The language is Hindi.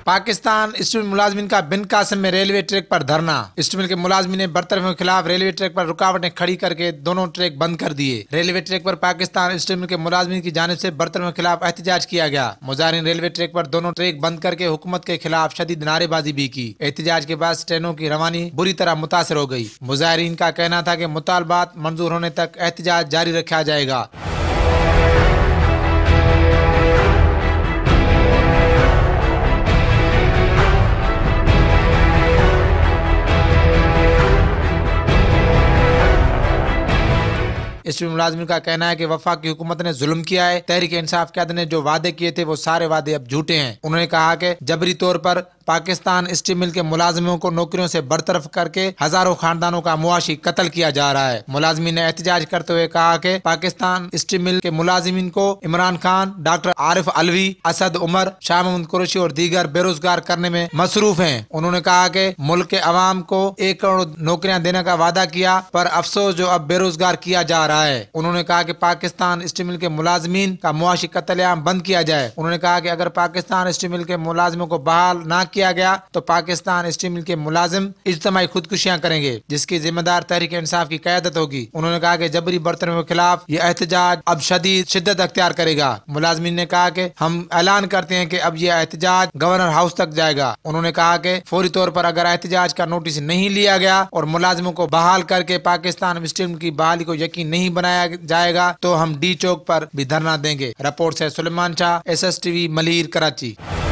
पाकिस्तान स्टील मुलाजमीन का बिन कासिम में रेलवे ट्रैक पर धरना। स्टील के मुलाजमीन ने बरतरफियों के खिलाफ रेलवे ट्रैक पर रुकावटें खड़ी करके दोनों ट्रैक बंद कर दिए। रेलवे ट्रैक पर पाकिस्तान स्टील के मुलाजमीन की जानिब से बरतरफियों के खिलाफ एहतजाज किया गया। मुजाहिरीन रेलवे ट्रैक पर दोनों ट्रैक बंद करके हुकूमत के खिलाफ शदीद नारेबाजी भी की। एहतजाज के बाद ट्रेनों की रवानी बुरी तरह मुतासर हो गई। मुजाहिरीन का कहना था कि मुतालबात मंजूर होने तक एहतजाज जारी रखा जाएगा। स्टील मुलाजमीन का कहना है कि वफाक की हुकूमत ने जुल्म किया है। तहरीक इंसाफ क़यादत ने जो वादे किए थे वो सारे वादे अब झूठे हैं। उन्होंने कहा कि जबरी तौर पर पाकिस्तान स्टील मिल के मुलाजमों को नौकरियों से बरतरफ करके हजारों खानदानों का मुआशी कत्ल किया जा रहा है। मुलाजमीन ने एहतजाज करते हुए कहा कि पाकिस्तान स्टील मिल के मुलाजमीन को इमरान खान, डॉक्टर आरिफ अलवी, असद उमर, शाह महमूद कुरैशी और दीगर बेरोजगार करने में मसरूफ हैं। उन्होंने कहा कि मुल्क के अवाम को 1 करोड़ नौकरियां देने का वादा किया, पर अफसोस जो अब बेरोजगार किया जा रहा है। उन्होंने कहा कि पाकिस्तान स्टील मिल के मुलाजमीन का मुआशी कत्लेआम बंद किया जाए। उन्होंने कहा कि अगर पाकिस्तान स्टील मिल के मुलाजमों को बहाल न किया गया तो पाकिस्तान स्टील मिल के मुलाजिम इज्तिमाई खुदकुशियां करेंगे, जिसकी जिम्मेदार तहरीक इंसाफ की क़यादत होगी। उन्होंने कहा कि जबरी बरतरफियों के खिलाफ यह एहतजाज अब शदीद शिद्दत अख्तियार करेगा। मुलाजमीन ने कहा कि हम ऐलान करते हैं कि अब यह एहतजाज गवर्नर हाउस तक जाएगा। उन्होंने कहा कि फौरी तौर पर अगर एहतजाज का नोटिस नहीं लिया गया और मुलाजिमों को बहाल करके पाकिस्तान स्टील मिल की बहाली को यकीन नहीं बनाया जाएगा तो हम डी चौक पर भी धरना देंगे। रिपोर्ट से सुलेमान शाह, SS TV, मलीर, कराची।